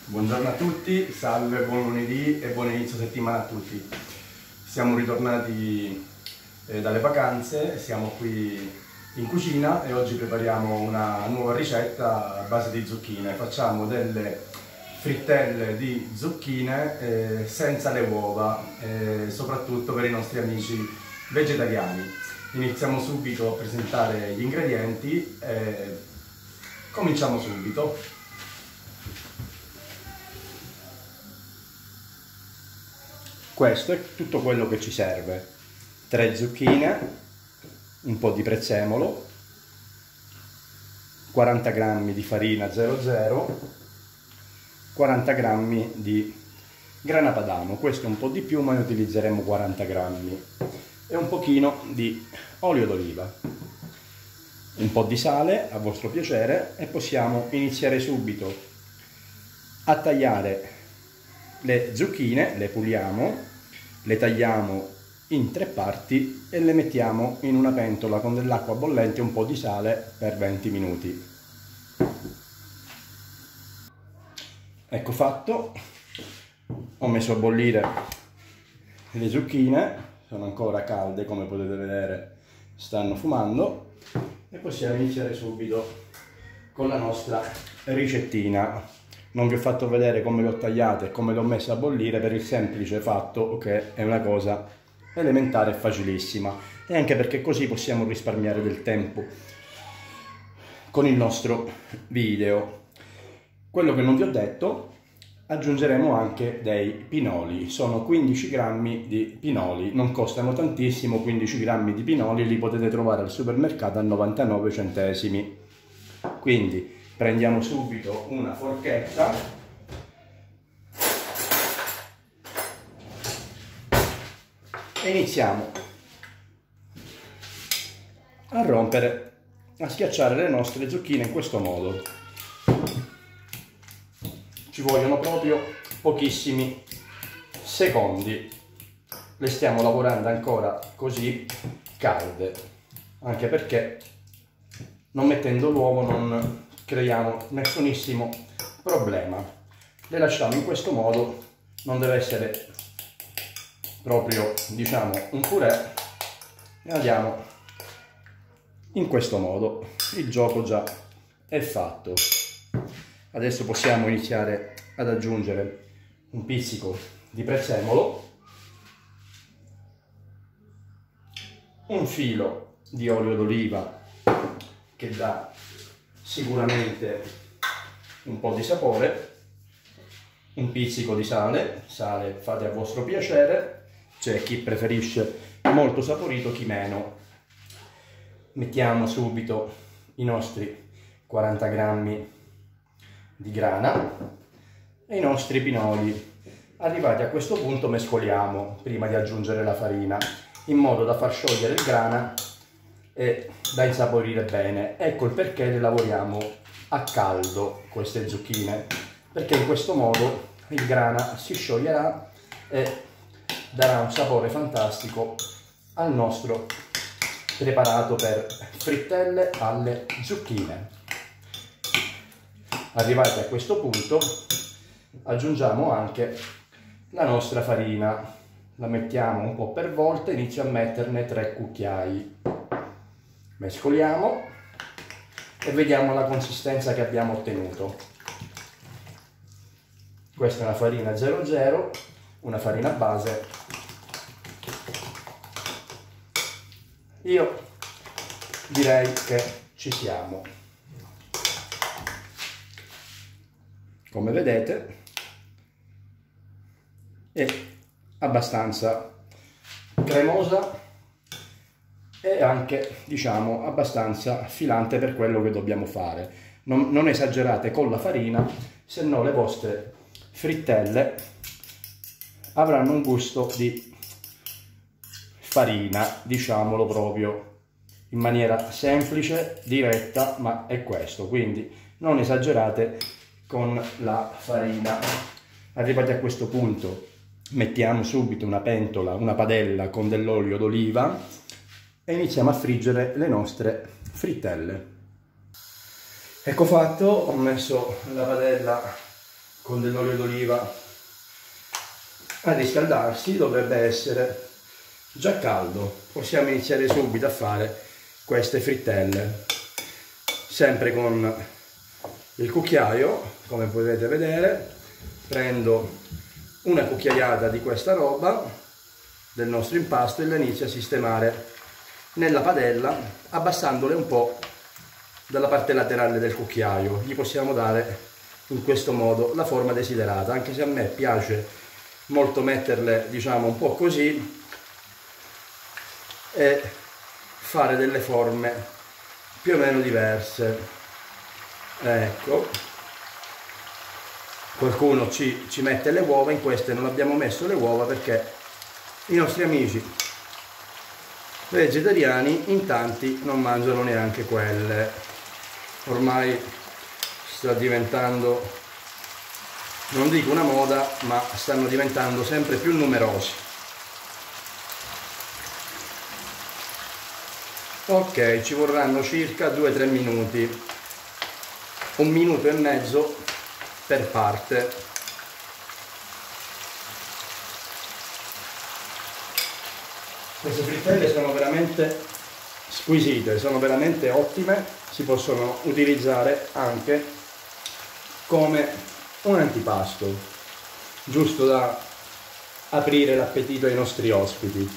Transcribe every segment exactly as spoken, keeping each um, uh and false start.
Buongiorno a tutti, salve, buon lunedì e buon inizio settimana a tutti. Siamo ritornati eh, dalle vacanze, siamo qui in cucina e oggi prepariamo una nuova ricetta a base di zucchine. Facciamo delle frittelle di zucchine eh, senza le uova, eh, soprattutto per i nostri amici vegetariani. Iniziamo subito a presentare gli ingredienti e cominciamo subito. Questo è tutto quello che ci serve: tre zucchine, un po' di prezzemolo, quaranta grammi di farina zero zero, quaranta grammi di grana padano, questo è un po' di più ma ne utilizzeremo quaranta grammi, e un pochino di olio d'oliva, un po' di sale a vostro piacere, e possiamo iniziare subito a tagliare le zucchine. Le puliamo, le tagliamo in tre parti e le mettiamo in una pentola con dell'acqua bollente e un po' di sale per venti minuti. Ecco fatto, ho messo a bollire le zucchine, sono ancora calde, come potete vedere stanno fumando, e possiamo iniziare subito con la nostra ricettina. Non vi ho fatto vedere come le ho tagliate e come le ho messe a bollire per il semplice fatto che è una cosa elementare e facilissima, e anche perché così possiamo risparmiare del tempo con il nostro video. Quello che non vi ho detto, aggiungeremo anche dei pinoli. Sono quindici grammi di pinoli, non costano tantissimo, quindici grammi di pinoli li potete trovare al supermercato a novantanove centesimi. Quindi prendiamo subito una forchetta e iniziamo a rompere, a schiacciare le nostre zucchine in questo modo. Ci vogliono proprio pochissimi secondi. Le stiamo lavorando ancora così calde, anche perché non mettendo l'uovo non creiamo nessunissimo problema. Le lasciamo in questo modo, non deve essere proprio, diciamo, un purè, e andiamo in questo modo. Il gioco già è fatto. Adesso possiamo iniziare ad aggiungere un pizzico di prezzemolo, un filo di olio d'oliva che dà sicuramente un po' di sapore, un pizzico di sale, sale fate a vostro piacere, c'è chi preferisce molto saporito, chi meno. Mettiamo subito i nostri quaranta grammi di grana e i nostri pinoli. Arrivati a questo punto mescoliamo prima di aggiungere la farina, in modo da far sciogliere il grana e da insaporire bene. Ecco il perché le lavoriamo a caldo queste zucchine, perché in questo modo il grana si scioglierà e darà un sapore fantastico al nostro preparato per frittelle alle zucchine. Arrivati a questo punto aggiungiamo anche la nostra farina, la mettiamo un po' per volta, inizio a metterne tre cucchiai. Mescoliamo e vediamo la consistenza che abbiamo ottenuto. Questa è una farina zero zero, una farina base. Io direi che ci siamo. Come vedete è abbastanza cremosa e anche, diciamo, abbastanza filante per quello che dobbiamo fare. Non, non esagerate con la farina, se no le vostre frittelle avranno un gusto di farina, diciamolo proprio in maniera semplice, diretta, ma è questo. Quindi non esagerate con la farina. Arrivati a questo punto mettiamo subito una pentola, una padella con dell'olio d'oliva e iniziamo a friggere le nostre frittelle. Ecco fatto, ho messo la padella con dell'olio d'oliva a riscaldarsi, dovrebbe essere già caldo. Possiamo iniziare subito a fare queste frittelle, sempre con il cucchiaio. Come potete vedere, prendo una cucchiaiata di questa roba del nostro impasto e la inizio a sistemare nella padella, abbassandole un po' dalla parte laterale del cucchiaio. Gli possiamo dare in questo modo la forma desiderata, anche se a me piace molto metterle, diciamo, un po' così e fare delle forme più o meno diverse. Ecco, qualcuno ci, ci mette le uova, in queste non abbiamo messo le uova perché i nostri amici vegetariani in tanti non mangiano neanche quelle. Ormai sta diventando, non dico una moda, ma stanno diventando sempre più numerosi. Ok, ci vorranno circa due tre minuti, un minuto e mezzo per parte. Queste frittelle sono veramente squisite, sono veramente ottime, si possono utilizzare anche come un antipasto, giusto da aprire l'appetito ai nostri ospiti.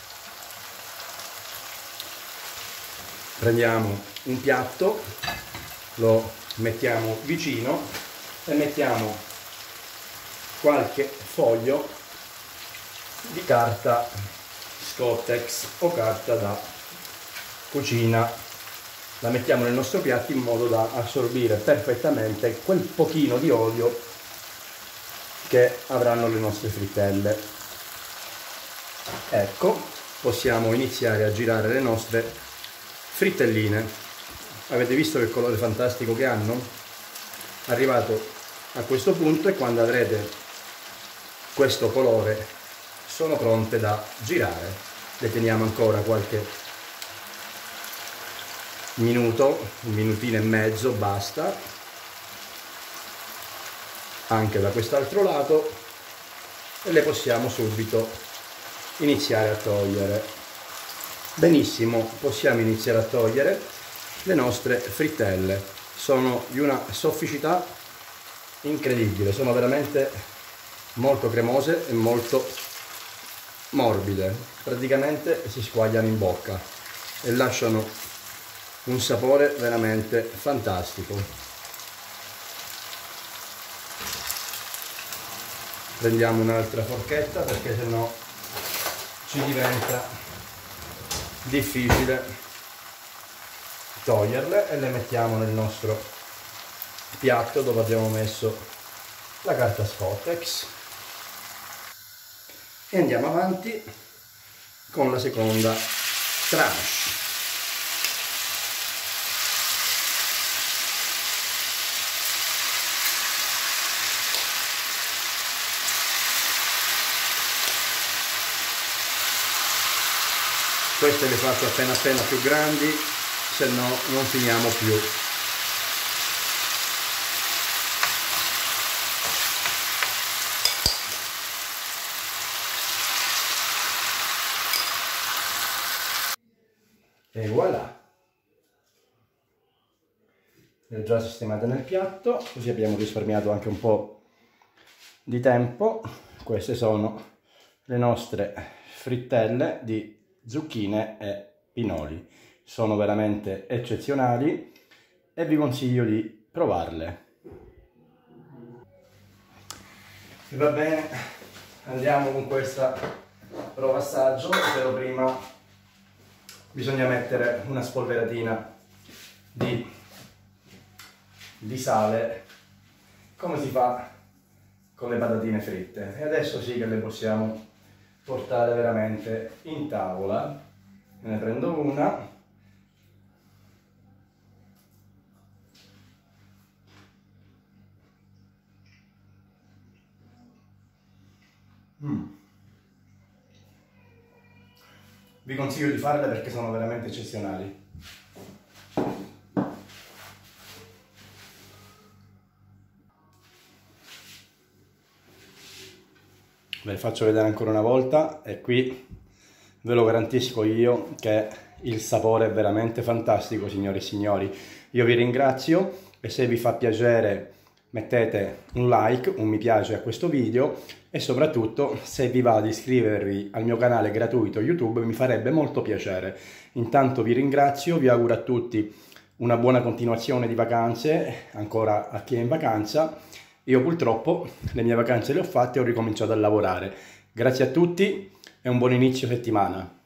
Prendiamo un piatto, lo mettiamo vicino e mettiamo qualche foglio di carta Scottex o carta da cucina. La mettiamo nel nostro piatto in modo da assorbire perfettamente quel pochino di olio che avranno le nostre frittelle. Ecco, possiamo iniziare a girare le nostre frittelline. Avete visto che colore fantastico che hanno? Arrivato a questo punto, e quando avrete questo colore sono pronte da girare. Le teniamo ancora qualche minuto, un minutino e mezzo, basta. Anche da quest'altro lato, e le possiamo subito iniziare a togliere. Benissimo, possiamo iniziare a togliere le nostre frittelle. Sono di una sofficità incredibile, sono veramente molto cremose e molto morbide, praticamente si squagliano in bocca e lasciano un sapore veramente fantastico. Prendiamo un'altra forchetta perché sennò ci diventa difficile toglierle, e le mettiamo nel nostro piatto dove abbiamo messo la carta Scottex e andiamo avanti con la seconda tranche. Queste le faccio appena appena più grandi, se no non finiamo più. E voilà! Le ho già sistemate nel piatto, così abbiamo risparmiato anche un po' di tempo. Queste sono le nostre frittelle di zucchine e pinoli. Sono veramente eccezionali e vi consiglio di provarle. E va bene, andiamo con questa prova assaggio, però prima bisogna mettere una spolveratina di, di sale, come si fa con le patatine fritte. E adesso sì che le possiamo portare veramente in tavola. Ne prendo una. Mm. Vi consiglio di farle perché sono veramente eccezionali. ve le faccio vedere ancora una volta e qui ve lo garantisco io che il sapore è veramente fantastico, signore e signori. Io vi ringrazio e se vi fa piacere mettete un like, un mi piace a questo video e soprattutto se vi va di iscrivervi al mio canale gratuito YouTube mi farebbe molto piacere. Intanto vi ringrazio, vi auguro a tutti una buona continuazione di vacanze, ancora a chi è in vacanza. Io purtroppo le mie vacanze le ho fatte e ho ricominciato a lavorare. Grazie a tutti e un buon inizio settimana.